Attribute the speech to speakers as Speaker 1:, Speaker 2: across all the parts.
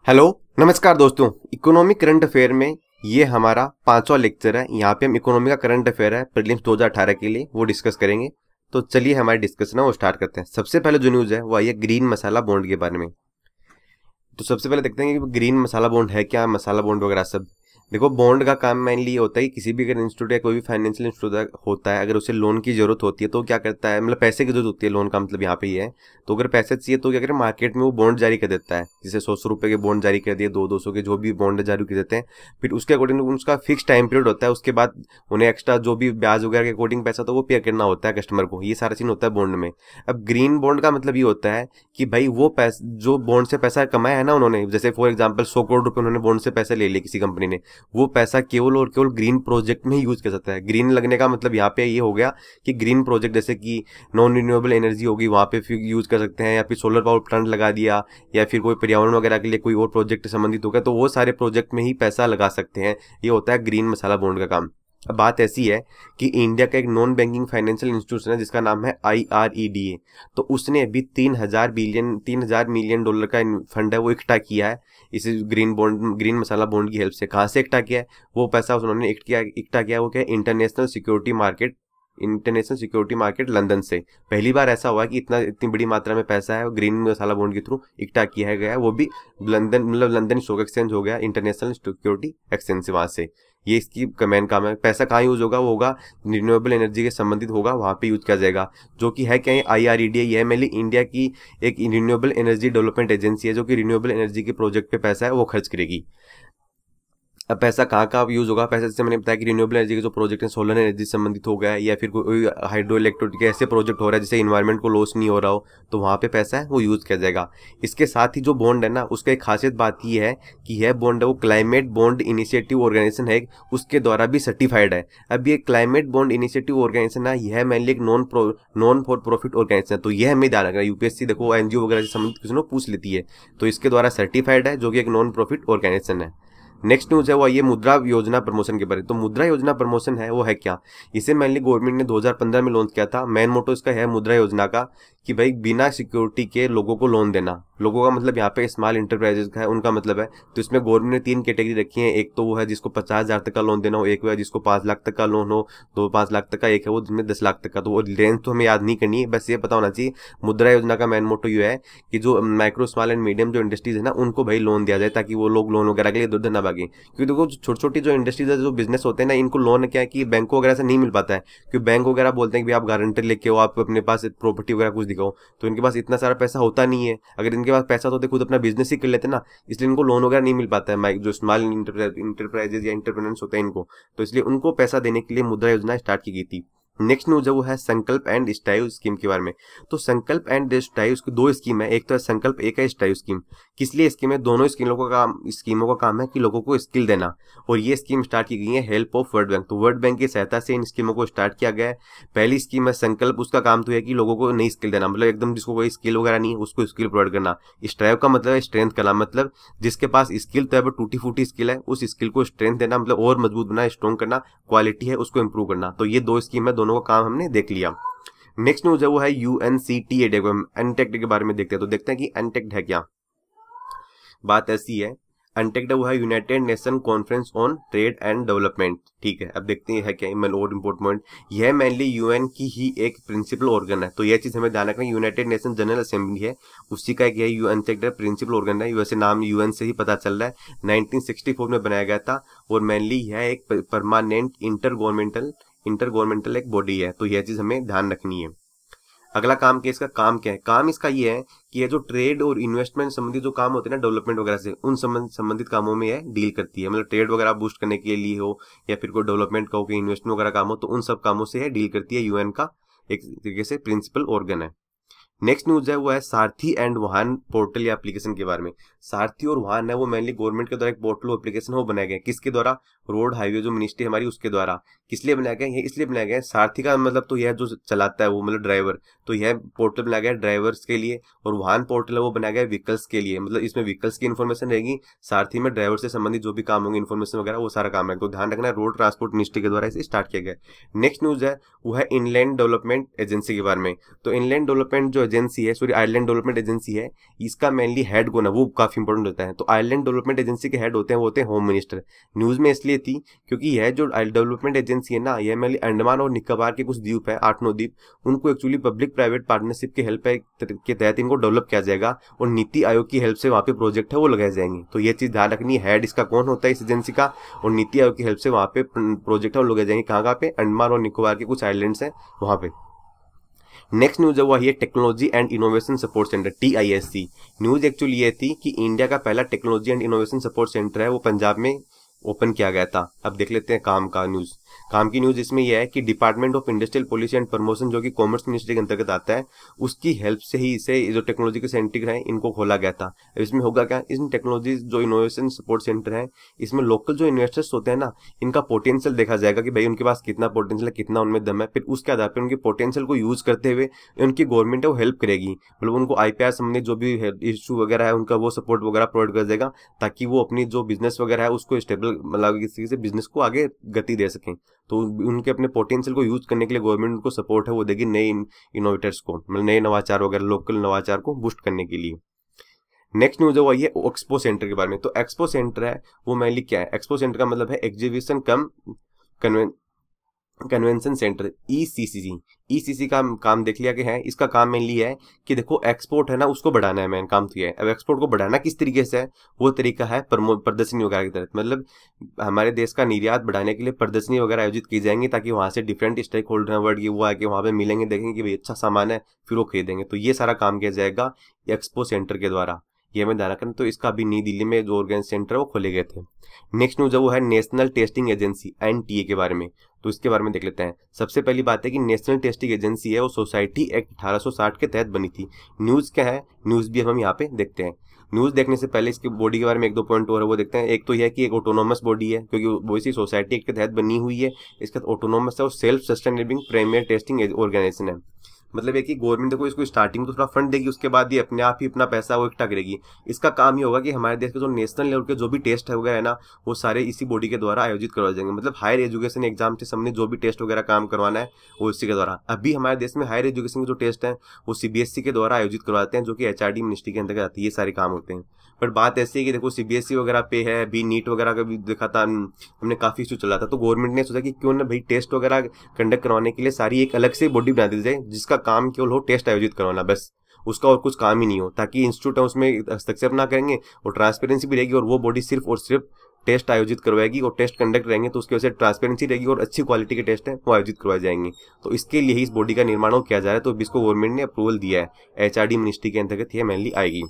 Speaker 1: Hello नमस्कार दोस्तों। Economic current affair में ये हमारा 5वां लेक्चर है। यहाँ पे हम इकोनॉमी का करंट अफेयर है प्रीलिम्स 2018 के लिए वो डिस्कस करेंगे। तो चलिए हमारे डिस्कशन है वो स्टार्ट करते हैं। सबसे पहले जो न्यूज़ है वो आई है ग्रीन मसाला बॉन्ड के बारे में। तो सबसे पहले देखते हैं कि ग्रीन मसाला बॉन्ड है क्या, मसाला बॉन्ड वगैरह सब। देखो बॉन्ड का काम मेनली ये होता है कि किसी भी अगर इंस्टीट्यूट या कोई भी फाइनेंशियल इंस्टीट्यूट होता है, अगर उसे लोन की जरूरत होती है तो क्या करता है, मतलब पैसे की जरूरत होती है, लोन का मतलब यहाँ पे ही है। तो अगर पैसे चाहिए तो क्या करें, मार्केट में वो बॉन्ड जारी कर देता है। जैसे 100 रुपए के बॉन्ड जारी कर दिए, 200 के जो भी बॉन्ड जारी कर देते हैं। फिर उसके अकॉर्डिंग उसका फिक्स टाइम पीरियड होता है, उसके बाद उन्हें एक्स्ट्रा जो भी ब्याज वगैरह के अकॉर्डिंग पैसा तो वो पे करना होता है कस्टमर को। ये सारा सीन होता है बॉन्ड में। अब ग्रीन बॉन्ड का मतलब ये होता है कि भाई वो पैसा जो बॉन्ड से पैसा कमाया है ना उन्होंने, जैसे फॉर एग्जाम्पल 100 करोड़ रुपए उन्होंने बॉन्ड से पैसे ले लिए किसी कंपनी ने, वो पैसा केवल और केवल ग्रीन प्रोजेक्ट में ही यूज कर सकता है। ग्रीन लगने का मतलब यहाँ पे ये हो गया कि ग्रीन प्रोजेक्ट जैसे कि नॉन रिन्यूएबल एनर्जी होगी वहां पे यूज कर सकते हैं, या फिर सोलर पावर प्लांट लगा दिया, या फिर कोई पर्यावरण वगैरह के लिए कोई और प्रोजेक्ट संबंधित हो गया, तो वो सारे प्रोजेक्ट में ही पैसा लगा सकते हैं। ये होता है ग्रीन मसाला बॉन्ड का काम। अब बात ऐसी है कि इंडिया का एक नॉन बैंकिंग फाइनेंशियल इंस्टीट्यूशन है जिसका नाम है IREDA। तो उसने अभी 3,000 मिलियन डॉलर का फंड है वो इकट्ठा किया है इस ग्रीन मसाला बॉन्ड की हेल्प से। कहाँ से इकट्ठा किया है वो पैसा उन्होंने इकट्ठा किया वो क्या, इंटरनेशनल सिक्योरिटी मार्केट लंदन से। पहली बार ऐसा हुआ कि इतनी बड़ी मात्रा में पैसा है ग्रीन मसाला बॉन्ड के थ्रू इकट्ठा किया गया है, वो भी लंदन, मतलब लंदन स्टॉक एक्सचेंज हो गया, इंटरनेशनल सिक्योरिटी एक्सचेंज से, वहां से। ये इसकी कमेंट काम है। पैसा कहाँ यूज होगा, वो होगा रिन्यूएबल एनर्जी के संबंधित होगा, वहां पे यूज किया जाएगा। जो कि है क्या, IREDA ये है मेनली इंडिया की एक रिन्यूएबल एनर्जी डेवलपमेंट एजेंसी है जो कि रिन्यूएबल एनर्जी के प्रोजेक्ट पे पैसा है वो खर्च करेगी। अब पैसा कहाँ कहाँ यूज होगा, पैसा जैसे मैंने बताया कि रिन्यूएबल एनर्जी के जो प्रोजेक्ट हैं, सोलर एनर्जी से संबंधित हो गया है, या फिर कोई हाइड्रो इलेक्ट्रिक के ऐसे प्रोजेक्ट हो रहा है जिससे इन्वायरमेंट को लॉस नहीं हो रहा हो, तो वहाँ पे पैसा है वो यूज किया जाएगा। इसके साथ ही जो बॉन्ड है ना, उसका एक खासियत बात ये है कि यह बॉन्ड है वो क्लाइमेट बॉन्ड इनिशिएटिव ऑर्गेनाइजेशन है, उसके द्वारा भी सर्टिफाइड है। अब ये क्लाइमेट बॉन्ड इनिशिएटिव ऑर्गेनाइजेशन है, यह मेनली एक नॉन फॉर प्रॉफिट ऑर्गेनाइजेशन है। तो यह हमें ध्यान रखना, UPSC देखो NGO वगैरह से संबंधित किसी ने पूछ लेती है, तो इसके द्वारा सर्टिफाइड है, जो कि एक नॉन प्रॉफिट ऑर्गेनाइजेशन है। नेक्स्ट न्यूज है वो ये मुद्रा योजना प्रमोशन के बारे में। तो मुद्रा योजना प्रमोशन है वो है क्या, इसे मेनली गवर्नमेंट ने 2015 में लॉन्च किया था। मेन मोटो इसका है मुद्रा योजना का कि भाई बिना सिक्योरिटी के लोगों को लोन देना। लोगों का मतलब यहाँ पे स्मॉल इंटरप्राइजेस का है, उनका मतलब है। तो इसमें गवर्नमेंट ने 3 कैटेगरी रखी है। एक तो वो है जिसको 50,000 तक का लोन देना हो, एक वो है जिसको 5 लाख तक का लोन हो, तो 5 लाख तक का, एक है वो जिसमें 10 लाख तक का। तो वो रेंज तो हमें याद नहीं करनी है, बस ये पता होना चाहिए मुद्रा योजना का मेन मोटो ये है कि जो माइक्रो स्मॉल एंड मीडियम जो इंडस्ट्रीज है ना, उनको भाई लोन दिया जाए ताकि वो लोग लोन वगैरह के लिए इधर ना भागे। क्योंकि देखो छोटी छोटी जो इंडस्ट्रीज है, जो बिजनेस होते हैं ना, इनको लोन क्या है कि बैंकों वगैरह से नहीं मिल पाता है, क्योंकि बैंक वगैरह बोलते हैं कि आप गारंटर लेके आओ, आप अपने पास प्रॉपर्टी वगैरह कुछ दिखाओ, तो इनके पास इतना सारा पैसा होता नहीं है। अगर इनके पास पैसा तो खुद अपना बिजनेस ही कर लेते ना, इसलिए इनको लोन वगैरह नहीं मिल पाता है, जो स्मॉल इंटरप्राइजेज या इंटरप्रेन्योर्स होते हैं इनको। तो इसलिए उनको पैसा देने के लिए मुद्रा योजना स्टार्ट की गई थी। नेक्स्ट न्यूज है वो है संकल्प एंड स्टाइव स्कीम के बारे में। तो संकल्प एंड स्टाइव की 2 स्कीम है, एक तो है संकल्प, एक है स्टाइव स्कीम। किस लिए स्कीम है, दोनों स्कीमों का काम है कि लोगों को स्किल देना। और ये स्कीम स्टार्ट की गई है हेल्प ऑफ वर्ल्ड बैंक। तो वर्ल्ड बैंक की सहायता से इन स्कीमों को स्टार्ट किया गया है। पहली स्कीम है संकल्प, उसका काम तो है कि लोगों को नई स्किल देना, मतलब एकदम जिसको कोई स्किल वगैरह नहीं है उसको स्किल प्रोवाइड करना। स्ट्राइव का मतलब है स्ट्रेंथ करना, मतलब जिसके पास स्किल तो है बट टूटी फूटी स्किल है, उस स्किल को स्ट्रेंथ देना, मतलब और मजबूत बनाना, स्ट्रॉन्ग करना, क्वालिटी है उसको इंप्रूव करना। तो ये 2 स्कीम है, दोनों का काम हमने देख लिया। नेक्स्ट न्यूज है वो है UNCTAD, अनटेक्ड के बारे में देखते हैं। तो देखते हैं कि अनटेक्ड है क्या। बात ऐसी है, अनटेक्ड वो है United Nation conference on trade and development. ठीक है, अब देखते हैं है क्या और इम्पोर्टेंट पॉइंट। यह मेनली UN की ही एक प्रिंसिपल ऑर्गन है, तो यह चीज हमें ध्यान रखना। यूनाइटेड नेशन जनरल असेंबली है, उसी का एक यह अनटेक्ड प्रिंसिपल ऑर्गन है। वैसे नाम UN से ही पता चल रहा है, 1964 में बनाया गया था। और मेनली यह एक परमानेंट इंटर गवर्नमेंटल एक बॉडी है, तो यह चीज हमें ध्यान रखनी है। अगला काम क्या, इसका काम क्या है, काम इसका ये है कि ये जो ट्रेड और इन्वेस्टमेंट संबंधित जो काम होते हैं ना डेवलपमेंट वगैरह से, उन संबंधित कामों में यह डील करती है। मतलब ट्रेड वगैरह बूस्ट करने के लिए हो, या फिर कोई डेवलपमेंट का हो, कि इन्वेस्टमेंट वगैरह काम हो, तो उन सब कामों से यह डील करती है। UN का एक तरीके से प्रिंसिपल ऑर्गन है। नेक्स्ट न्यूज है वो है सारथी एंड वाहन पोर्टल या एप्लीकेशन के बारे में। सारथी और वाहन है वो मेनली गवर्नमेंट के द्वारा एक पोर्टल एप्लीकेशन वो बनाया गया। किसके द्वारा, रोड हाईवे जो मिनिस्ट्री हमारी उसके द्वारा। किस लिए बनाया गया, ये इसलिए बनाया गया, सारथी का मतलब तो यह जो चलाता है वो मतलब ड्राइवर, तो यह पोर्टल बनाया गया ड्राइवर्स के लिए। और वाहन पोर्टल है वो बनाया गया व्हीकल्स के लिए, मतलब इसमें व्हीकल्स की इन्फॉर्मेशन रहेगी, सारथी में ड्राइवर से संबंधित जो भी काम होंगे इन्फॉर्मेशन वगैरह वो सारा काम है। तो ध्यान रखना है, रोड ट्रांसपोर्ट मिनिस्ट्री के द्वारा इसे स्टार्ट किया गया। नेक्स्ट न्यूज है वो है इनलैंड डेवलपमेंट एजेंसी के बारे में। तो इनलैंड डेवलपमेंट जो एजेंसी है, सॉरी आयरलैंड डेवलपमेंट एजेंसी है, इसका मेनली हेड कौन है वो काफी इंपॉर्टेंट होता है। तो आयरलैंड डेवलपमेंट एजेंसी के हेड होते हैं वो होते हैं होम मिनिस्टर। न्यूज में इसलिए थी क्योंकि यह जो डेवलपमेंट एजेंसी है ना, यह मेनली अंडमान और निकोबार के कुछ द्वीप है, 8-9 द्वीप, उनको एक्चुअली पब्लिक प्राइवेट पार्टनरशिप के हेल्प के तहत इनको डेवलप किया जाएगा और नीति आयोग की हेल्प से वहाँ पे प्रोजेक्ट है वो लगाए जाएंगे। तो ये चीज ध्यान रखनी है, हेड इसका कौन होता है इस एजेंसी का, और नीति आयोग की हेल्प से वहाँ पे प्रोजेक्ट है वो लगाए जाएंगे। कहाँ पे? अंडमान और निकोबार के कुछ आइलैंड्स हैं वहाँ पे। नेक्स्ट न्यूज है वो है technology and innovation support centre, TISC। News actually ये थी कि इंडिया का पहला technology and innovation support centre है वो पंजाब में ओपन किया गया था। अब देख लेते हैं काम का न्यूज। काम की न्यूज इसमें यह है कि department of industrial policy and promotion जो कि कॉमर्स मिनिस्ट्री के अंतर्गत आता है, उसकी हेल्प से ही इसे जो टेक्नोलॉजी के सेंटर है इनको खोला गया था। इसमें होगा क्या, इन टेक्नोलॉजी जो इनोवेशन सपोर्ट सेंटर है इसमें लोकल जो इन्वेस्टर्स होते हैं ना, इनका पोटेंशियल देखा जाएगा कि भाई उनके पास कितना पोटेंशियल है, कितना उनमें दम है। फिर उसके आधार पर उनके पोटेंशियल को यूज करते हुए उनकी गवर्नमेंट है वो हेल्प करेगी, मतलब उनको IPR संबंधित जो भी इशू वगैरह है उनका वो सपोर्ट वगैरह प्रोवाइड कर देगा, ताकि वो अपनी जो बिजनेस वगैरह है उसको स्टेबल, मतलब किसी से बिजनेस को आगे गति दे सकें। तो उनके अपने पोटेंशियल को यूज करने के लिए गवर्नमेंट उनको सपोर्ट है वो देगी नए इनोवेटर्स को, मतलब नए नवाचार वगैरह, लोकल नवाचार को बूस्ट करने के लिए। नेक्स्ट न्यूज है वो ये एक्सपो सेंटर के बारे में। तो एक्सपो सेंटर है वो मेनली क्या है, एक्सपो सेंटर का मतलब है exhibition cum convention centre, ECC का काम देख लिया कि है। इसका काम मेनली है कि देखो एक्सपोर्ट है ना उसको बढ़ाना है, मेन काम तो ये है। अब एक्सपोर्ट को बढ़ाना किस तरीके से है, वो तरीका है प्रदर्शनी वगैरह की तरह, मतलब हमारे देश का निर्यात बढ़ाने के लिए प्रदर्शनी वगैरह आयोजित की जाएंगी, ताकि वहां से डिफरेंट स्टेक होल्डर वर्ड की वो आके वहां पे मिलेंगे, देखेंगे कि भाई अच्छा सामान है, फिर वो खरीदेंगे। तो ये सारा काम किया जाएगा एक्सपो सेंटर के द्वारा, ये हमें ध्यान रखना। तो इसका अभी नई दिल्ली में जो ऑर्गेनाइज सेंटर है वो खोले गए थे। नेक्स्ट न्यूज है वो है नेशनल टेस्टिंग एजेंसी, NTA के बारे में। तो इसके बारे में देख लेते हैं। सबसे पहली बात है कि नेशनल टेस्टिंग एजेंसी है वो सोसाइटी एक्ट 1860 के तहत बनी थी। न्यूज क्या है, न्यूज भी हम यहाँ पे देखते हैं। न्यूज देखने से पहले इसकी बॉडी के बारे में 1-2 पॉइंट और है वो देखते हैं। एक तो यह है कि एक ऑटोनोमस बॉडी है, क्योंकि वो इसी सोसाइटी एक्ट के तहत बनी हुई है। इसका ऑटोनोमस है और self sustaining primary testing organisation है। मतलब है कि गवर्नमेंट देखो इसको स्टार्टिंग तो थोड़ा फंड देगी, उसके बाद ये अपने आप ही अपना पैसा वो इकट्ठा करेगी। इसका काम ये होगा कि हमारे देश के जो नेशनल लेवल के जो भी टेस्ट है वगैरह है ना, वो सारे इसी बॉडी के द्वारा आयोजित करवाए जाएंगे। मतलब हायर एजुकेशन एग्जाम से संबंधित जो भी टेस्ट वगैरह काम करवाना है वो इसी के द्वारा। अभी हमारे देश में हायर एजुकेशन के जो टेस्ट है वो CBSE के द्वारा आयोजित करवाते हैं, जो कि HRD मिनिस्ट्री के अंतर्गत आती है। ये सारे काम होते हैं। पर बात ऐसी है कि देखो CBSE वगैरह पे है, अभी नीट वगैरह का भी देखा था हमने, काफी इशू चला था। तो गवर्नमेंट ने सोचा कि क्यों ना भाई टेस्ट वगैरह कंडक्ट करवाने के लिए सारी एक अलग से बॉडी बना दी जाए, जिसका काम केवल हो टेस्ट आयोजित करवाना, बस उसका और कुछ काम ही नहीं हो, ताकि इंस्टीट्यूट है उसमें हस्तक्षेप ना करेंगे और ट्रांसपेरेंसी भी रहेगी, और वो बॉडी सिर्फ और सिर्फ टेस्ट आयोजित करवाएगी और टेस्ट कंडक्ट रहेंगे, तो उसकी वजह से ट्रांसपेरेंसी रहेगी और अच्छी क्वालिटी के टेस्ट है वो आयोजित करवाए जाएंगे। तो इसके लिए ही इस बॉडी का निर्माण किया जा रहा है। तो इसको गवर्नमेंट ने अप्रूवल दिया है, HRD मिनिस्ट्री के अंतर्गत ये मेनली आएगी।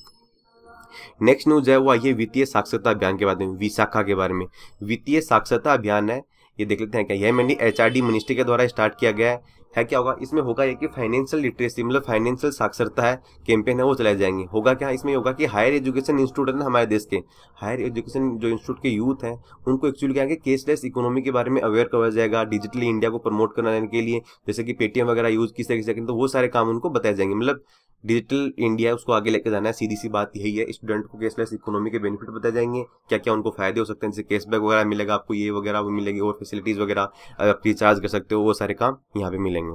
Speaker 1: नेक्स्ट न्यूज है वो आइए वित्तीय साक्षरता अभियान के बारे में, विशाखा के बारे में। वित्तीय साक्षरता अभियान है, ये देख लेते हैं क्या। यह मेनली HRD मिनिस्ट्री के द्वारा स्टार्ट किया गया है। क्या होगा इसमें, होगा ये कि फाइनेंशियल लिटरेसी मतलब फाइनेंशियल साक्षरता है कैंपेन है वो चलाए जाएंगे। होगा क्या इसमें, होगा कि हायर एजुकेशन इंस्टीट्यूट है ना हमारे देश के, हायर एजुकेशन जो इंस्टीट्यूट के यूथ हैं उनको एक्चुअली क्या है कि कैशलेस इकोनॉमी के बारे में अवेयर करवाया जाएगा, डिजिटली इंडिया को प्रमोट कराने के लिए, जैसे कि पेटीएम वगैरह यूज किस तरीके से करें, तो वो सारे काम उनको बताए जाएंगे। मतलब डिजिटल इंडिया उसको आगे लेकर जाना है, सीधी सी बात यही है। स्टूडेंट को कैशलेस इकोनॉमी के बेनिफिट बताए जाएंगे, क्या क्या उनको फायदे हो सकते हैं, जैसे कैशबैक वगैरह मिलेगा आपको, ये वगैरह वो मिलेगी, और फैसिलिटीज वगैरह आप रिचार्ज कर सकते हो, वो सारे काम यहाँ पे मिलेंगे।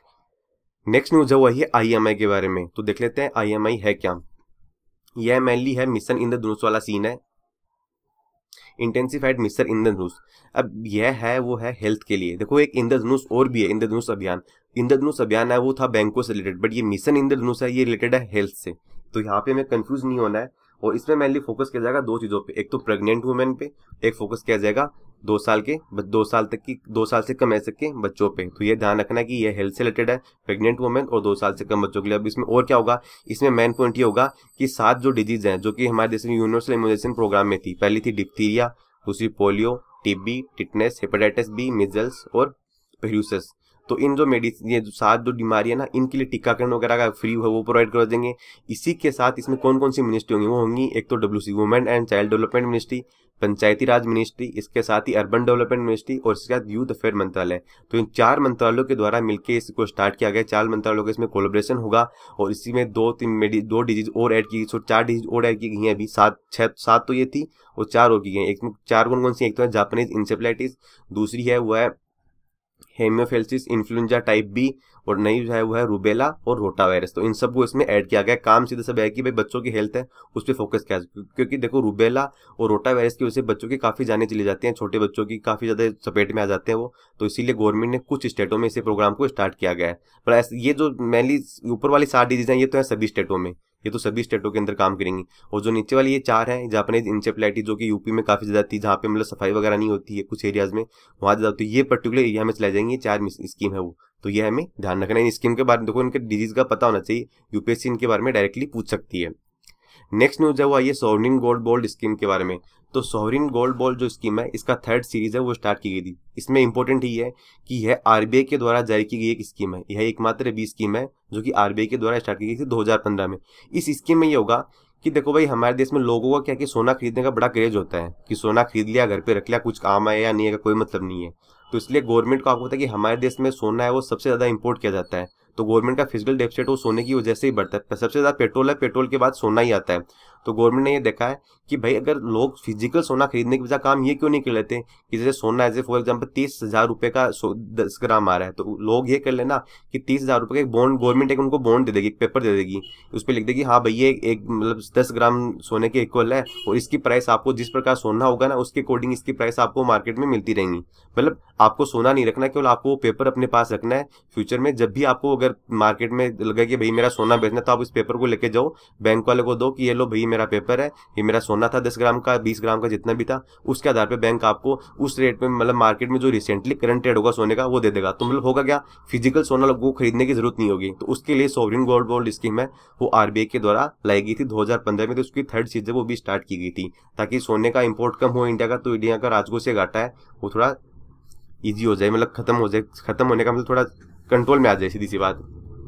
Speaker 1: नेक्स्ट न्यूज है वही IMI के बारे में। तो देख लेते हैं IMI है क्या। यह मेनली है मिशन इंद्रधनुष वाला सीन है, इंटेंसिफाइड मिशन इंद्रधनुष। अब यह है वो है हेल्थ के लिए। देखो एक इंद्रधनुष और भी है, इंद्रधनुष अभियान। इंद्रधनुष अभियान है वो था बैंकों से रिलेटेड, बट ये मिशन इंद्रधनुष है ये रिलेटेड है हेल्थ से। तो यहाँ पे हमें कंफ्यूज नहीं होना है, और इसमें मेनली फोकस किया जाएगा 2 चीजों पे। एक तो प्रेग्नेंट वुमेन पे, एक फोकस किया जाएगा 2 साल से कम ऐसे के बच्चों पे। तो ये ध्यान रखना कि ये हेल्थ से रिलेटेड है, प्रेग्नेंट वुमेन और 2 साल से कम बच्चों के लिए। अब इसमें और क्या होगा, इसमें मेन पॉइंट ये होगा कि 7 जो डिजीज हैं जो कि हमारे देश में यूनिवर्सल इम्यूनाइजेशन प्रोग्राम में थी। पहली थी डिप्थीरिया, दूसरी polio, TB, tetanus, hepatitis B, measles और पेर्यूसेस। तो इन जो मेडिसिन, ये 7 जो बीमारियां ना, इनके लिए टीकाकरण वगैरह का फ्री है वो प्रोवाइड करवा देंगे। इसी के साथ इसमें कौन कौन सी मिनिस्ट्री होंगी, वो होंगी एक तो WC women and child development ministry, panchayati raj ministry, इसके साथ ही अर्बन डेवलपमेंट मिनिस्ट्री और इसके साथ यूथ अफेयर मंत्रालय। तो इन 4 मंत्रालयों के द्वारा मिलकर इसको स्टार्ट किया गया। 4 मंत्रालयों का इसमें कोलैबोरेशन होगा, और इसी में 2 डिजीज और ऐड की, 4 डिजीज और ऐड की गई हैं अभी। 7 तो ये थी और 4 और की गई हैं। एक में 4 कौन कौन सी, एक तो है जापानीज इंसेफ्लाइटिस, दूसरी है वो है हेमियोफेलिसिस इन्फ्लुएंजा टाइप B, और नई जो है वो है रूबेला और रोटा वायरस। तो इन सबको इसमें ऐड किया गया। काम सीधा सब है कि भाई बच्चों की हेल्थ है उस पर फोकस किया, क्योंकि देखो रूबेला और रोटा वायरस की वजह से बच्चों की काफी जाने चली जाती हैं, छोटे बच्चों की काफी ज्यादा चपेट में आ जाते हैं वो। तो इसीलिए गवर्नमेंट ने कुछ स्टेटों में इसे प्रोग्राम को स्टार्ट किया गया है। पर ये जो मेनली ऊपर वाली 7 डिजीज हैं ये तो है सभी स्टेटों में, ये तो सभी स्टेटों के अंदर काम करेंगी। और जो नीचे वाली ये 4 हैं, जापानीज इंसेफ्लाइटिस जो कि यूपी में काफी ज्यादा थी, जहाँ पे मतलब सफाई वगैरह नहीं होती है कुछ एरियाज में, वहां ज्यादा होती है, ये पर्टिकुलर एरिया में चलाई जाएंगी। 4 स्कीम है वो। तो ये हमें ध्यान रखना है। इन स्कीम के बारे में देखो, इनके डिजीज का पता होना चाहिए, यूपीएससी इनके बारे में डायरेक्टली पूछ सकती है। नेक्स्ट न्यूज है वो आई है सॉवरिन गोल्ड बॉन्ड स्कीम के बारे में। तो सॉवरिन गोल्ड बॉन्ड जो स्कीम है इसका 3rd सीरीज है वो स्टार्ट की गई थी। इसमें इंपॉर्टेंट ये है कि यह आरबीआई के द्वारा जारी की गई एक स्कीम है। यह एकमात्र भी स्कीम है जो कि आरबीआई के द्वारा स्टार्ट की गई थी 2015 में। इस स्कीम में ये होगा कि देखो भाई हमारे देश में लोगों का क्या कि सोना खरीदने का बड़ा क्रेज होता है कि सोना खरीद लिया, घर पे रख लिया, कुछ काम आया या नहीं है कोई मतलब नहीं है। तो इसलिए गवर्नमेंट को आपको पता है कि हमारे देश में सोना है वो सबसे ज्यादा इंपोर्ट किया जाता है। तो गवर्नमेंट का फिजिकल डेफिसिट वो सोने की वजह से ही बढ़ता है। सबसे ज्यादा पेट्रोल है, पेट्रोल के बाद सोना ही आता है। तो गवर्नमेंट ने ये देखा है कि भाई अगर लोग फिजिकल सोना खरीदने की वजह काम ये क्यों नहीं कर लेते कि जैसे सोना एज ए फॉर एग्जाम्पल 30,000 रुपए का 10 ग्राम आ रहा है, तो लोग ये कर लेना कि 30,000 रुपए का एक बॉन्ड, गवर्नमेंट एक उनको बॉन्ड दे देगी, एक पेपर दे देगी, उस पर लिख देगी हाँ भाई ये एक मतलब 10 ग्राम सोने के इक्वल है और इसकी प्राइस आपको जिस प्रकार सोना होगा ना उसके अकॉर्डिंग इसकी प्राइस आपको मार्केट में मिलती रहेंगी। मतलब आपको सोना नहीं रखना, केवल आपको पेपर अपने पास रखना है। फ्यूचर में जब भी आपको अगर मार्केट में लगे कि भाई मेरा सोना बेचना, तो आप इस पेपर को लेके जाओ बैंक वाले को दो कि ये लो भाई मेरा पेपर है, ये मेरा सोना था 10 ग्राम का, 20 ग्राम का, जितना भी था, उसके आधार पे बैंक आपको उस रेट में मतलब मार्केट में जो रिसेंटली करंट रेट होगा सोने का वो दे देगा। तो मतलब होगा क्या, फिजिकल सोना लोगों को खरीदने की जरूरत नहीं होगी। तो उसके लिए सॉवरिन गोल्ड बॉन्ड स्कीम है वो आरबीआई के द्वारा लाई गई थी 2015 में। तो उसकी 3rd सीरीज वो भी स्टार्ट की गई थी ताकि सोने का इंपोर्ट कम हो इंडिया का, तो इंडिया का राजकोष से घाटा है वो थोड़ा ईजी हो जाए, मतलब खत्म हो जाए, खत्म होने का मतलब थोड़ा कंट्रोल में आ जाए, सीधी सी बात।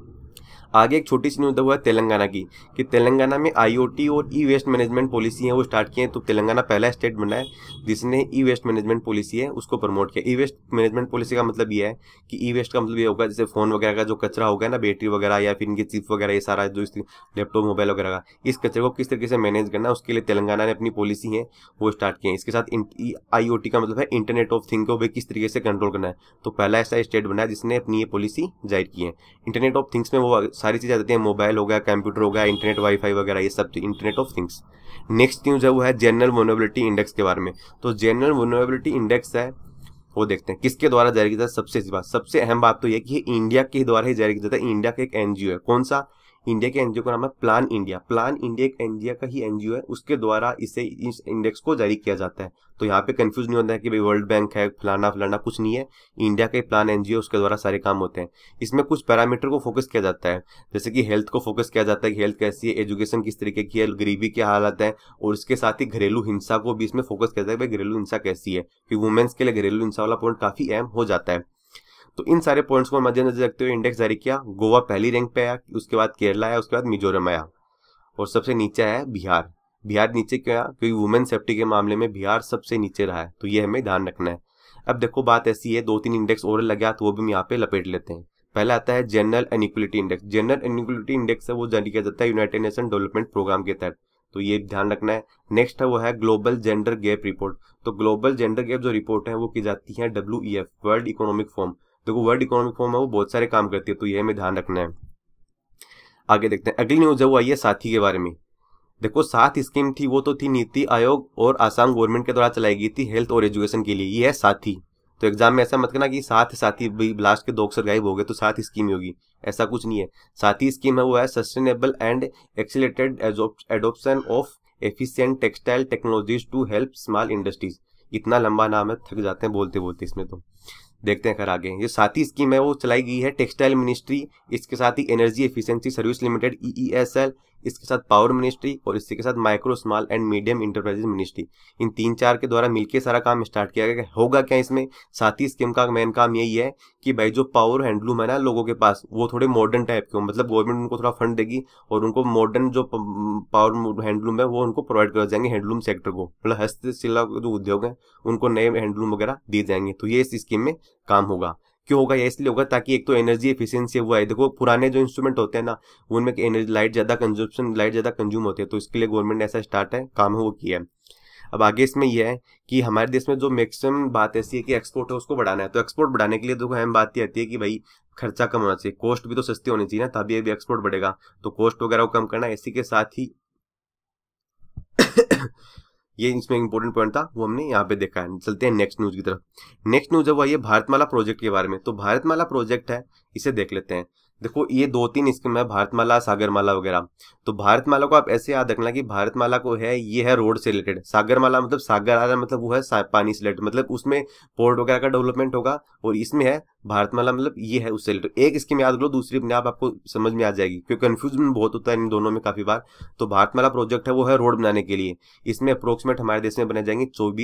Speaker 1: आगे एक छोटी सी न्यूज हुआ है तेलंगाना की कि तेलंगाना में आईओटी और ई वेस्ट मैनेजमेंट पॉलिसी है वो स्टार्ट किए हैं। तो तेलंगाना पहला स्टेट बना है जिसने ई वेस्ट मैनेजमेंट पॉलिसी है उसको प्रमोट किया। ई वेस्ट मैनेजमेंट पॉलिसी का मतलब ये है कि ई वेस्ट का मतलब ये होगा जैसे फोन वगैरह का जो कचरा होगा ना, बैटरी वगैरह या फिर इनके चिप वगैरह, ये सारा जो लैपटॉप मोबाइल वगैरह का, इस कचरे को किस तरीके से मैनेज करना, उसके लिए तेलंगाना ने अपनी पॉलिसी है वो स्टार्ट किए हैं। इसके साथ आईओटी का मतलब है इंटरनेट ऑफ थिंग को भी किस तरीके से कंट्रोल करना है। तो पहला ऐसा स्टेट बना है जिसने अपनी ये पॉलिसी जाहिर की है। इंटरनेट ऑफ थिंग्स में वो सारी चीजें आती हैं, मोबाइल हो गया, कंप्यूटर हो गया, इंटरनेट, वाईफाई वगैरह, ये सब internet of things. Next news है वो है जनरल वल्नरेबिलिटी इंडेक्स के बारे में। तो जनरल वल्नरेबिलिटी इंडेक्स है वो देखते हैं किसके द्वारा जारी किया जाता है। सबसे अहम बात तो ये कि इंडिया के द्वारा ही जारी किया जाता है। इंडिया का एक एनजीओ है, कौन सा, इंडिया के एनजीओ का नाम है प्लान इंडिया। प्लान इंडिया एक इंडिया का ही एनजीओ है, उसके द्वारा इसे इस इंडेक्स को जारी किया जाता है। तो यहाँ पे कंफ्यूज नहीं होता है कि भाई वर्ल्ड बैंक है, फलाना फलाना, कुछ नहीं है। इंडिया के प्लान एनजीओ उसके द्वारा सारे काम होते हैं। इसमें कुछ पैरामीटर को फोकस किया जाता है, जैसे कि हेल्थ को फोकस किया जाता है कि हेल्थ कैसी है, एजुकेशन किस तरीके की है, गरीबी क्या हालत है, और इसके साथ ही घरेलू हिंसा को भी इसमें फोकस किया जाता है कि भाई घरेलू हिंसा कैसी है, क्योंकि वुमेन्स के लिए घरेलू हिंसा वाला पॉइंट काफी अहम हो जाता है। तो इन सारे पॉइंट्स को मद्देनजर रखते हुए इंडेक्स जारी किया। गोवा पहली रैंक पे आया, उसके बाद केरला आया, उसके बाद मिजोरम आया और सबसे नीचे आया बिहार। बिहार नीचे क्यों आया, क्योंकि वुमेन सेफ्टी के मामले में बिहार सबसे नीचे रहा है। तो ये हमें ध्यान रखना है। अब देखो बात ऐसी है, 2-3 इंडेक्स और लग गया तो वो भी हम यहाँ पे लपेट लेते हैं। पहला आता है general inequality index. General inequality index है वो जारी किया जाता है यूनाइटेड नेशन डेवलपमेंट प्रोग्राम के तहत, तो ये ध्यान रखना है। नेक्स्ट है वो है ग्लोबल जेंडर गैप रिपोर्ट। तो ग्लोबल जेंडर गैप जो रिपोर्ट है वो की जाती है WEF, वर्ल्ड इकोनॉमिक फोरम। देखो वर्ल्ड इकोनॉमिक फोरम है वो बहुत सारे काम करती है, तो ये हमें ध्यान रखना है। आगे देखते हैं, अगली न्यूज है वो आई है साथी के बारे में। देखो 7 स्कीम थी, वो तो थी नीति आयोग और आसाम गवर्नमेंट के द्वारा चलाई गई थी हेल्थ और एजुकेशन के लिए, ये है साथी। तो एग्जाम में ऐसा मत करना कि साथी लास्ट के 2 अक्षर गायब हो गए तो 7 स्कीम होगी, ऐसा कुछ नहीं है। साथी स्कीम है वो है sustainable and accelerated adoption of efficient textile technologies to help small industries. इतना लंबा नाम है, थक जाते हैं बोलते बोलते इसमें। तो देखते हैं कर आगे। ये साथी स्कीम है वो चलाई गई है टेक्सटाइल मिनिस्ट्री, इसके साथ ही energy efficiency service limited EESL, इसके साथ पावर मिनिस्ट्री और इसके साथ micro small and medium enterprises ministry. इन 3-4 के द्वारा मिलकर सारा काम स्टार्ट किया गया। होगा क्या इसमें, साथी स्कीम का मेन काम यही है कि भाई जो पावर हैंडलूम है ना लोगों के पास, वो थोड़े मॉडर्न टाइप के हो, मतलब गवर्नमेंट उनको थोड़ा फंड देगी और उनको मॉडर्न जो पावर हैंडलूम है वो उनको प्रोवाइड कर जाएंगे हैंडलूम सेक्टर को, मतलब हस्तशिल्प जो उद्योग है उनको नए हैंडलूम वगैरह दिए जाएंगे। तो ये इस स्कीम में काम होगा। क्यों होगा, ये इसलिए होगा ताकि एक तो एनर्जी एफिशिएंसी वो है। देखो पुराने जो इंस्ट्रूमेंट होते हैं ना उनमें एनर्जी लाइट ज्यादा कंज्यूम होती है, तो इसके लिए गवर्नमेंट ने ऐसा स्टार्ट है काम है वो किया है। अब आगे इसमें यह है कि हमारे देश में जो मैक्सिमम बात ऐसी है कि एक्सपोर्ट है उसको बढ़ाना है, तो एक्सपोर्ट बढ़ाने के लिए तो अहम बात ये आती है कि भाई खर्चा कम होना चाहिए, कॉस्ट भी तो सस्ती होनी चाहिए ना, तभी अभी एक्सपोर्ट बढ़ेगा। तो कॉस्ट वगैरह को कम करना, इसी के साथ ही ये इसमें इंपॉर्टेंट पॉइंट था, वो हमने यहाँ पे देखा है। चलते हैं नेक्स्ट न्यूज की तरफ। नेक्स्ट न्यूज है वो ये भारतमाला प्रोजेक्ट के बारे में। तो भारतमाला प्रोजेक्ट है, इसे देख लेते हैं। देखो ये 2-3 स्कीम है, भारतमाला, सागरमाला वगैरह। तो भारतमाला को आप ऐसे याद रखना कि भारतमाला को है, ये है रोड से रिलेटेड। सागरमाला मतलब सागर आ रहा है, मतलब वो है पानी से रिलेटेड, मतलब उसमें पोर्ट वगैरह का डेवलपमेंट होगा। और इसमें है भारतमाला, मतलब ये है उससे रिलेटेड। एक स्कीम याद लो, दूसरी अपने आप आपको समझ में आ जाएगी, क्योंकि कंफ्यूजन बहुत होता है इन दोनों में काफी बार। तो भारतमाला प्रोजेक्ट है वो है रोड बनाने के लिए। इसमें अप्रोक्सीमेट हमारे देश में बनाए जाएंगे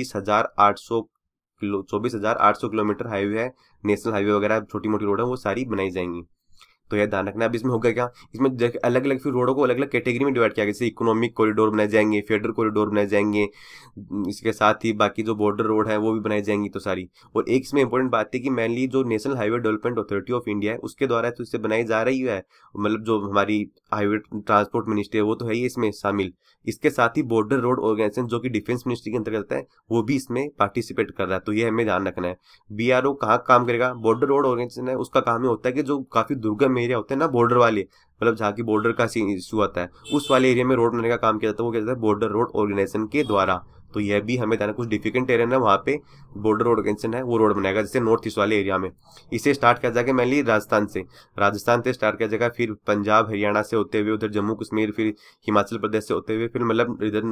Speaker 1: 24,800 किलोमीटर हाईवे है, नेशनल हाईवे वगैरह छोटी मोटी रोड है, वो सारी बनाई जाएंगी। तो यह ध्यान रखना। अब इसमें होगा क्या, इसमें अलग अलग फिर रोडों को अलग अलग कैटेगरी में डिवाइड किया गया, जैसे इकोनॉमिक कॉरिडोर बनाए जाएंगे, फेडरल कॉरिडोर बनाए जाएंगे, इसके साथ ही बाकी जो बॉर्डर रोड है वो भी बनाई जाएंगी, तो सारी। और एक इसमें इंपॉर्टेंट बात है कि मेनली जो national highway development authority of India है उसके द्वारा तो इससे बनाई जा रही है, मतलब जो हमारी हाईवे ट्रांसपोर्ट मिनिस्ट्री है वो तो है ही इसमें शामिल। इसके साथ ही बॉर्डर रोड ऑर्गेनाइजेशन जो कि डिफेंस मिनिस्ट्री के अंतर्गत है, वो भी इसमें पार्टिसिपेट कर रहा है। तो ये हमें ध्यान रखना है। बीआरओ कहाँ काम करेगा, बॉर्डर रोड ऑर्गेनाइजेशन है, उसका काम ये होता है कि जो काफी दुर्गम एरिया होते हैं ना बॉर्डर वाले, मतलब जहाँ की बॉर्डर का इशू आता है, उस वाले एरिया में रोड बनाने का काम किया जाता है, वो क्या जाता है बॉर्डर रोड ऑर्गेनाइजेशन के द्वारा। तो यह भी हमें ध्यान, कुछ डिफिकल्ट एरिया है वहाँ पे बॉर्डर ऑर्गेनाइजेशन है वो रोड बनाएगा, जैसे नॉर्थ ईस्ट वाले एरिया में। इसे स्टार्ट किया जाएगा मेनली राजस्थान से स्टार्ट किया जाएगा, फिर पंजाब हरियाणा से होते हुए उधर जम्मू कश्मीर, फिर हिमाचल प्रदेश से होते हुए, फिर मतलब इधर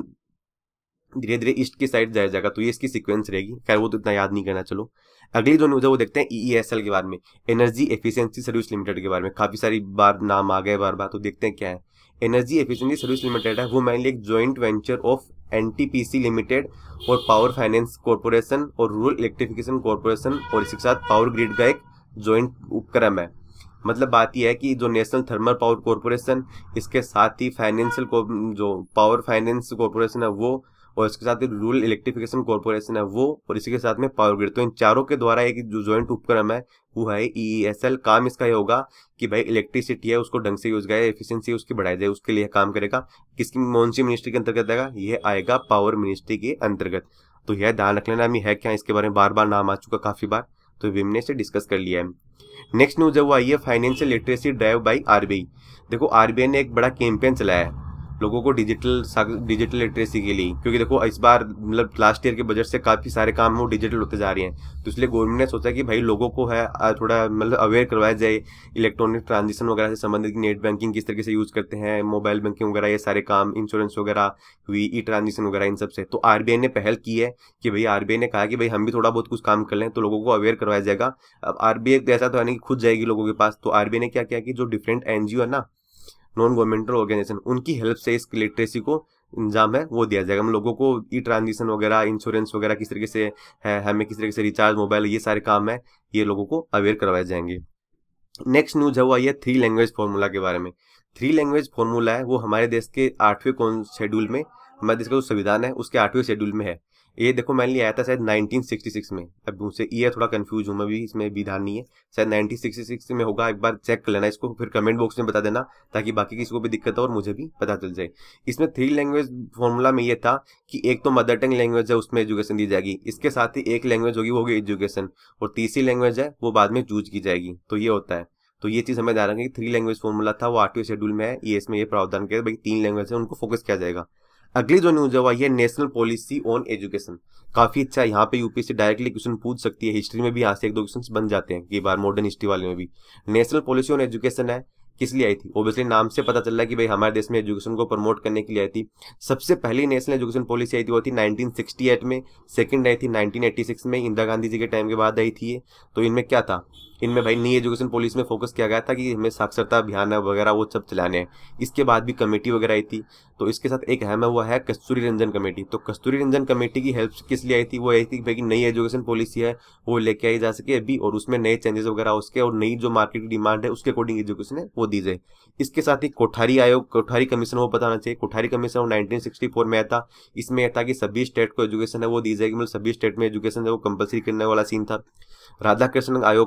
Speaker 1: धीरे धीरे ईस्ट की साइड जाया जाएगा। तो ये इसकी सीक्वेंस रहेगी। खैर वो तो इतना याद नहीं करना। चलो अगली जो न्यूज है वो देखते हैं EESL के बारे में, एनर्जी एफिशिएंसी सर्विस लिमिटेड के बारे में। काफी सारी बार नाम आ गए बार बार, तो देखते हैं क्या है। एनर्जी एफिशिएंसी सर्विस लिमिटेड है वो मेनली एक joint venture of NTPC limited और पावर फाइनेंस कॉर्पोरेशन और रूरल इलेक्ट्रिफिकेशन कॉर्पोरेशन और इसके साथ पावर ग्रिड का एक ज्वाइंट उपक्रम है। मतलब बात यह है कि जो नेशनल थर्मल पावर कॉर्पोरेशन, इसके साथ ही फाइनेंशियल जो पावर फाइनेंस कॉर्पोरेशन है वो, और इसके साथ ही रूरल इलेक्ट्रिफिकेशन कॉर्पोरेशन है वो, और इसी के साथ में पावर ग्रिड, तो इन चारों के द्वारा एक जो ज्वाइंट उपक्रम है वो है EESL। काम इसका ये होगा कि भाई इलेक्ट्रिसिटी है उसको ढंग से यूज जाए, एफिशिएंसी उसकी बढ़ाई जाए, उसके लिए काम करेगा। किसकी, कौन सी मिनिस्ट्री के अंतर्गत आएगा, ये आएगा पावर मिनिस्ट्री के अंतर्गत। तो यह ध्यान रख लेना। है क्या, इसके बारे में बार बार नाम आ चुका काफी बार, तो हमने से डिस्कस कर लिया है। नेक्स्ट न्यूज है वो आई है financial literacy drive by RBI। देखो RBI ने एक बड़ा कैंपेन चलाया है लोगों को डिजिटल लिटरेसी के लिए, क्योंकि देखो इस बार मतलब लास्ट ईयर के बजट से काफी सारे काम वो डिजिटल होते जा रहे हैं। तो इसलिए गवर्नमेंट ने सोचा कि भाई लोगों को है थोड़ा मतलब अवेयर करवाया जाए इलेक्ट्रॉनिक ट्रांजेक्शन वगैरह से संबंधित, नेट बैंकिंग किस तरीके से यूज करते हैं, मोबाइल बैंकिंग वगैरह, ये सारे काम, इंश्योरेंस वगैरह हुई, ट्रांजेक्शन वगैरह, इन सबसे। तो RBI ने पहल की है कि भाई RBI ने कहा कि भाई हम भी थोड़ा बहुत कुछ काम कर लें, तो लोगों को अवेयर करवाया जाएगा। अब RBI ऐसा तो है नहीं कि खुद जाएगी लोगों के पास, तो RBI ने क्या किया कि जो डिफरेंट NGO है ना, नॉन गवर्नमेंटल ऑर्गेनाइजेशन, उनकी हेल्प से इस लिटरेसी को इंजाम है वो दिया जाएगा। हम लोगों को ट्रांजेक्शन वगैरह, इंश्योरेंस वगैरह किस तरीके से है, हमें किस तरीके से रिचार्ज मोबाइल, ये सारे काम है, ये लोगों को अवेयर करवाए जाएंगे। नेक्स्ट न्यूज है वो आई है 3 लैंग्वेज फॉर्मूला के बारे में। 3 लैंग्वेज फॉर्मूला है वो हमारे देश के 8वें शेड्यूल में, हमारे देश का जो संविधान है उसके 8वें शेड्यूल में है। ये देखो मैंने आया था शायद 1966 में। अब मुझसे ये थोड़ा कंफ्यूज हूँ मैं भी, इसमें भी ध्यान नहीं है, शायद 1966 में होगा। एक बार चेक कर लेना इसको, फिर कमेंट बॉक्स में बता देना ताकि बाकी किसी को भी दिक्कत हो और मुझे भी पता चल जाए। इसमें 3 लैंग्वेज फॉर्मूला में ये था कि एक तो मदर टंग लैंग्वेज है उसमें एजुकेशन दी जाएगी, इसके साथ ही एक लैंग्वेज होगी वो होगी एजुकेशन, और तीसरी लैंग्वेज है वो बाद में चूज की जाएगी। तो ये होता है। तो ये चीज हमें ध्यान रखना कि 3 लैंग्वेज फॉर्मूला था वो 8वें शेड्यूल में है, ये इसमें ये प्रावधान किया भाई 3 लैंग्वेज है उनको फोकस किया जाएगा। अगली जो न्यूज है वो ये नेशनल पॉलिसी ऑन एजुकेशन। काफी अच्छा है, यहाँ पे UPSC डायरेक्टली क्वेश्चन पूछ सकती है, हिस्ट्री में भी यहाँ से 1-2 क्वेश्चन बन जाते हैं कई बार, मॉडर्न हिस्ट्री वाले में भी। नेशनल पॉलिसी ऑन एजुकेशन है, किस लिए आई थी? ऑब्वियसली नाम से पता चल रहा है कि भाई हमारे देश में एजुकेशन को प्रमोट करने के लिए आई थी। सबसे पहली नेशनल एजुकेशन पॉलिसी आई थी वो थी 1968 में, सेकंड आई थी 1986 में, इंदिरा गांधी जी के टाइम के बाद आई थी ये। तो इनमें क्या था, इनमें भाई नई एजुकेशन पॉलिसी में फोकस किया गया था कि हमें साक्षरता अभियान वगैरह वो सब चलाने हैं। इसके बाद भी कमेटी वगैरह आई थी। तो इसके साथ एक अहम है वो है कस्तूरी रंजन कमेटी। तो कस्तूरी रंजन कमेटी की हेल्प किस लिए आई थी? वो आई थी भाई नई एजुकेशन पॉलिसी है वो लेके आई जा सके अभी, और उसमें नए चेंजेस वगैरह उसके, और नई जो मार्केट की डिमांड है उसके अकॉर्डिंग एजुकेशन है वो दी जाए। इसके साथ ही कोठारी कमीशन वो बताना चाहिए। कोठारी कमीशन 1964 में आया था। इसमें यह था कि सभी स्टेट को एजुकेशन है वो दी जाएगी, मतलब सभी स्टेट में एजुकेशन है वो कंपलसरी करने वाला सीन था। राधाकृष्णन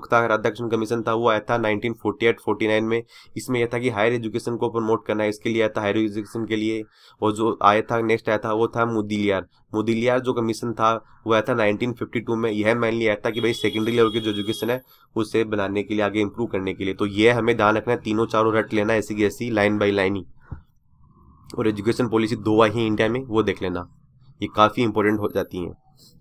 Speaker 1: माता एक्शन कमीशन था वो आया था 1948-49 में। इसमें यह था कि हायर एजुकेशन को प्रमोट करना है, इसके लिए आया था हायर एजुकेशन के लिए। और जो आया था नेक्स्ट आया था वो था मुदलियार जो कमीशन था वो आया था 1952 में। यह मेनली आया था कि भाई सेकेंडरी लेवल की जो एजुकेशन है उसे बनाने के लिए, आगे इंप्रूव करने के लिए। तो ये हमें ध्यान रखना है, तीनों चारों रट लेना ऐसी की ऐसी, लाइन बाई लाइन ही। और एजुकेशन पॉलिसी 2 आई है इंडिया में, वो देख लेना, ये काफी इंपॉर्टेंट हो जाती है।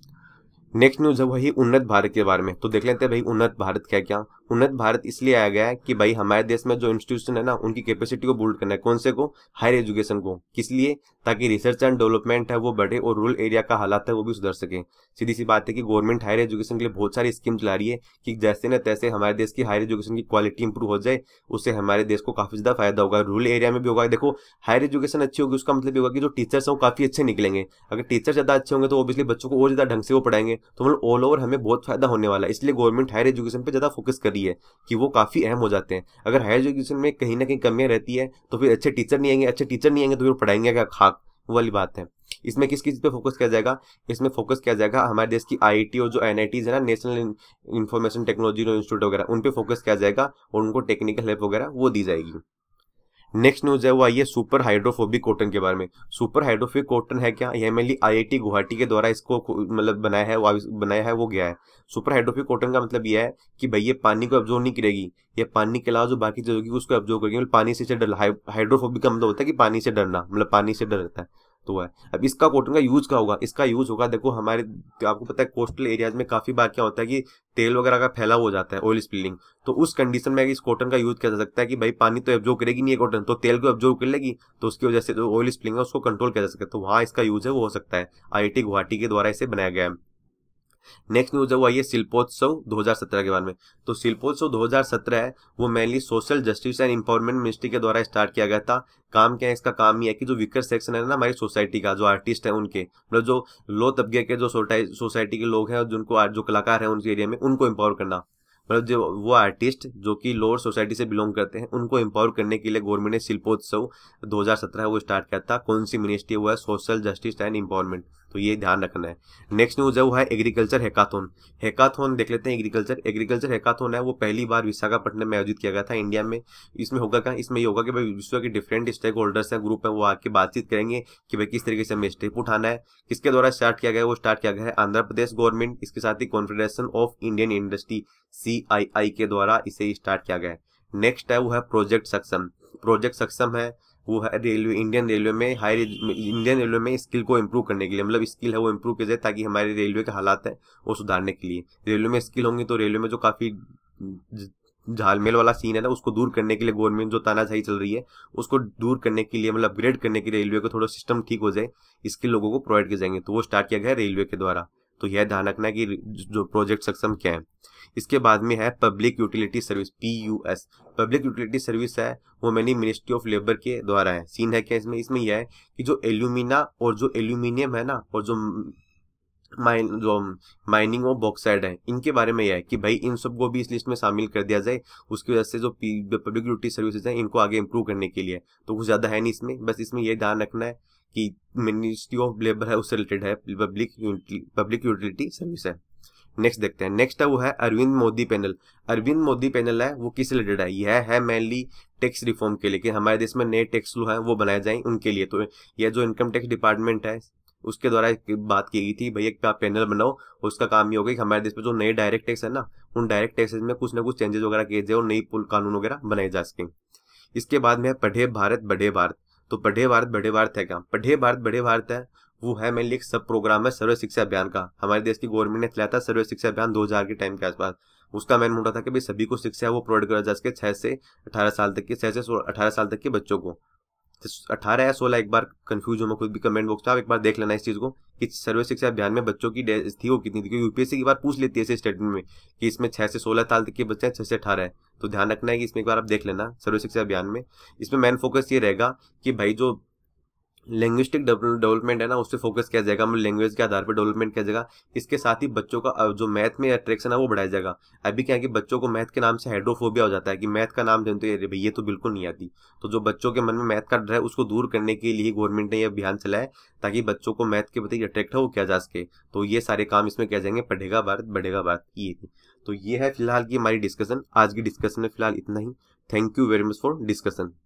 Speaker 1: नेक्स्ट न्यूज है वही उन्नत भारत के बारे में। तो देख लेते हैं भाई उन्नत भारत क्या। उन्नत भारत इसलिए आया गया है कि भाई हमारे देश में जो इंस्टीट्यूशन है ना उनकी कैपेसिटी को बिल्ड करना है। कौन से को? हायर एजुकेशन को। किस लिए? ताकि रिसर्च एंड डेवलपमेंट है वो बढ़े और रूरल एरिया का हालात है वो भी सुधर सके। सीधी सी बात है कि गवर्नमेंट हायर एजुकेशन के लिए बहुत सारी स्कीम चला रही है कि जैसे न तैसे हमारे देश की हायर एजुकेशन की क्वालिटी इंप्रूव हो जाए, उससे हमारे देश को काफी ज्यादा फायदा होगा, रूरल एरिया में भी होगा। देखो हायर एजुकेशन अच्छी होगी उसका मतलब ये होगा कि जो टीचर्स हैं वो काफी अच्छे निकलेंगे। अगर टीचर ज्यादा अच्छे होंगे तो ऑब्वियसली बच्चों को और ज्यादा ढंग से वो पढ़ाएंगे, तो मतलब ऑल ओवर हमें बहुत फायदा होने वाला है। इसलिए गवर्नमेंट हायर एजुकेशन पे ज्यादा फोकस कर रही है कि वो काफी अहम हो जाते हैं। अगर हायर एजुकेशन में कहीं ना कहीं कमियां रहती है तो फिर अच्छे टीचर नहीं आएंगे तो फिर पढ़ाएंगे क्या खाक, वो वाली बात है। इसमें किस चीज पे फोकस किया जाएगा? इसमें फोकस किया जाएगा हमारे देश की आईआईटी और जो एनआईटीज है ना, नेशनल इंफॉर्मेशन टेक्नोलॉजी इंस्टीट्यूट वगैरह, उन पे फोकस किया जाएगा और उनको टेक्निकल हेल्प वगैरह वो दी जाएगी। नेक्स्ट न्यूज है वो आई है सुपर हाइड्रोफोबिक कॉटन के बारे में। सुपर हाइड्रोफोबिक कॉटन है क्या? यह मेनली आईआईटी गुवाहाटी के द्वारा इसको मतलब बनाया है वो गया है। सुपर हाइड्रोफोबिक कॉटन का मतलब यह है कि भाई ये पानी को अब्जॉर्ब नहीं करेगी, ये पानी के अलावा जो बाकी चीज होगी उसको अब्जॉर्ब करेगी। मतलब पानी से डर, हाइड्रोफोबिक का मतलब होता है कि पानी से डरना, मतलब पानी से डर रहता है तो है। अब इसका कॉटन का यूज क्या होगा? इसका यूज होगा, देखो हमारे आपको पता है कोस्टल एरियाज में काफी बार क्या होता है कि तेल वगैरह का फैला हो जाता है, ऑयल स्पिलिंग। तो उस कंडीशन में इस कॉटन का यूज किया जा सकता है कि भाई पानी तो एब्जॉर्ब करेगी नहीं है कॉटन, तो तेल को एब्जॉर्ब कर लेगी, तो उसकी वजह से जो ऑयल स्पिलिंग है उसको कंट्रोल किया जा सकता है। तो वहां इसका यूज है वो हो सकता है, आईआईटी गुवाहाटी के द्वारा इसे बनाया गया है। नेक्स्ट न्यूज है वो आई है शिल्पोत्सव 2017 के बारे में। तो शिल्पोत्सव 2017 है वो mainly social justice and empowerment ministry के द्वारा स्टार्ट किया गया था। काम क्या है इसका? काम ये है कि जो वीकर सेक्शन है ना हमारी सोसाइटी का, जो आर्टिस्ट है उनके, मतलब जो लो तबके के जो सोसाइटी के लोग हैं, जिनको जो कलाकार हैं उनके एरिया में, उनको एम्पावर करना। मतलब जो वो आर्टिस्ट जो कि लोअर सोसाइटी से बिलोंग करते हैं उनको एम्पावर करने के लिए गवर्नमेंट ने शिल्पोत्सव 2017 वो स्टार्ट किया था। कौन सी मिनिस्ट्री? वो है सोशल जस्टिस एंड एम्पावरमेंट। तो ये ध्यान रखना है। नेक्स्ट न्यूज है वो है एग्रीकल्चर हैकाथॉन। हैकाथॉन देख लेते हैं। एग्रीकल्चर हैकाथॉन है वो पहली बार विशाखापट्टनम में आयोजित किया गया था इंडिया में। इसमें होगा क्या? इसमें ये होगा कि भाई विश्व के डिफरेंट स्टेक होल्डर्स हैं, ग्रुप है, वो आके बातचीत करेंगे कि भाई किस तरीके से हमें स्टेप उठाना है। किसके द्वारा स्टार्ट किया गया है? वो स्टार्ट किया गया है आंध्र प्रदेश गवर्नमेंट, इसके साथ ही confederation of Indian industry CII के द्वारा इसे स्टार्ट किया गया है। नेक्स्ट है वो है प्रोजेक्ट सक्षम। प्रोजेक्ट सक्षम है वो है रेलवे, इंडियन रेलवे में स्किल को इम्प्रूव करने के लिए, मतलब स्किल है वो इम्प्रूव किया जाए ताकि हमारे रेलवे के हालात है वो सुधारने के लिए। रेलवे में स्किल होंगी तो रेलवे में जो काफी झालमेल वाला सीन है ना उसको दूर करने के लिए गवर्नमेंट जो तानाशाही चल रही है उसको दूर करने के लिए, मतलब अपग्रेड करने के लिए रेलवे को थोड़ा सिस्टम ठीक हो जाए, इसके लोगों को प्रोवाइड किए जाएंगे। तो वो स्टार्ट किया गया है रेलवे के द्वारा। तो यह ध्यान रखना है कि जो प्रोजेक्ट सक्षम क्या है। इसके बाद में है public utility service, PUS। Public utility service है वो मैंने मिनिस्ट्री ऑफ लेबर के द्वारा है। सीन है क्या इसमें यह है कि जो एल्यूमिना और जो एल्यूमिनियम है ना, और जो माइनिंग ऑफ बॉक्साइड है, इनके बारे में यह है कि भाई इन सबको भी इस लिस्ट में शामिल कर दिया जाए। उसकी वजह से जो पब्लिक यूटिलिटी सर्विसेज हैं इनको आगे इंप्रूव करने के लिए। तो कुछ ज्यादा है नहीं इसमें, बस इसमें यह ध्यान रखना है कि मिनिस्ट्री ऑफ लेबर है उससे रिलेटेड है, पब्लिक यूटिलिटी सर्विस है। नेक्स्ट देखते हैं। नेक्स्ट है वो है अरविंद मोदी पैनल। अरविंद मोदी पैनल है वो किस रिलेटेड है? यह है मेनली टैक्स रिफॉर्म के लिए कि हमारे देश में नए टैक्स लॉ है वो बनाए जाएं उनके लिए। तो यह जो इनकम टैक्स डिपार्टमेंट है उसके द्वारा बात की गई थी, भैया एक पैनल बनाओ, उसका काम ये होगा कि हमारे देश में जो नए डायरेक्ट टैक्स है ना उन डायरेक्ट टैक्सेस में कुछ ना कुछ चेंजेस वगैरह किए जाए और नई कानून वगैरह बनाए जा सकें। इसके बाद में है पढ़े भारत बढ़े भारत। तो पढ़े भारत बढ़े भारत है क्या? पढ़े भारत बढ़े भारत है वो है मेनली एक सब प्रोग्राम है सर्व शिक्षा अभियान का। हमारे देश की गवर्नमेंट ने चलाया था सर्व शिक्षा अभियान 2000 के टाइम के आसपास। उसका मेन मोटा था कि भाई सभी को शिक्षा वो प्रोवाइड करा जा सके 6 से 18 साल तक के 18 साल तक के बच्चों को। 18 या 16 एक बार कंफ्यूज हूँ मैं खुद भी, कमेंट बॉक्स में आप एक बार देख लेना इस चीज को कि सर्व शिक्षा अभियान में बच्चों की थी वो कितनी थी, क्योंकि यूपीएससी की बार पूछ लेती है इस स्टेटमेंट में कि इसमें 6 से 16 साल तक के बच्चे हैं, 6 से 18 है। तो ध्यान रखना है कि इसमें एक बार आप देख लेना सर्व शिक्षा अभियान में। इसमें मेन फोकस ये रहेगा कि भाई जो लैंग्विस्टिक डेवलपमेंट है ना, उससे फोकस किया जाएगा, मतलब लैंग्वेज के आधार पर डेवलपमेंट किया जाएगा। इसके साथ ही बच्चों का जो मैथ में अट्रैक्शन है वो बढ़ाया जाएगा। अभी क्या है कि बच्चों को मैथ के नाम से हाइड्रोफोबिया हो जाता है कि मैथ का नाम जानते हैं, ये तो बिल्कुल नहीं आती। तो जो बच्चों के मन में मैथ का डर है उसको दूर करने के लिए गवर्नमेंट ने यह अभियान चलाया है, ताकि बच्चों को मैथ के प्रति अट्रैक्ट हो किया जा सके। तो ये सारे काम इसमें किया जाएंगे, पढ़ेगा भारत बढ़ेगा भारत की। तो ये है फिलहाल की हमारी डिस्कशन। आज की डिस्कशन में फिलहाल इतना ही। Thank you very much for discussion.